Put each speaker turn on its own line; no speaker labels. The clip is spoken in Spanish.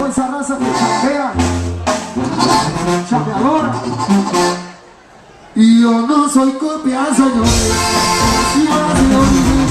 toda esa raza que chambea, chambeadora. Y yo no soy copia, señores, así va, señores.